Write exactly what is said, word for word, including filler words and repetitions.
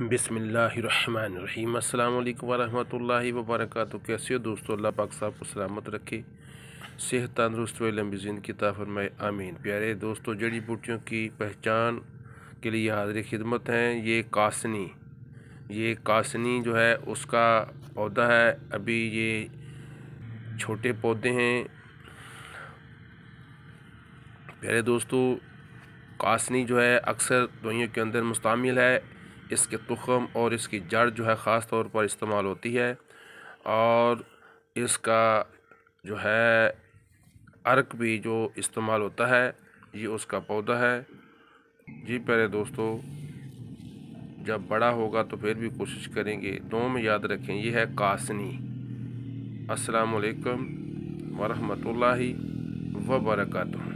बिस्मिल्लाहिर्रहमानिर्रहीम। अस्सलाम वालेकुम वरहमतुल्लाहि वबरकातुहू। कैसे हो दोस्तों? अल्लाह पाक साहब को सलामत रखे, सेहत तंदरुस्त व लंबी ज़िंदगी अता फरमाए, आमीन। प्यारे दोस्तों, जड़ी बूटियों की पहचान के लिए हाज़िर खिदमत हैं। ये कासनी ये कासनी जो है उसका पौधा है। अभी ये छोटे पौधे हैं। प्यारे दोस्तों, कासनी जो है अक्सर दवाइयों के अंदर मुस्तमिल है। इसके तुख़म और इसकी जड़ जो है ख़ास तौर पर इस्तेमाल होती है, और इसका जो है अर्क भी जो इस्तेमाल होता है, ये उसका पौधा है। जी प्यारे दोस्तों, जब बड़ा होगा तो फिर भी कोशिश करेंगे। दो में याद रखें, ये है कासनी। अस्सलाम वालेकुम वरहमतुल्लाहि वबरकातुहू।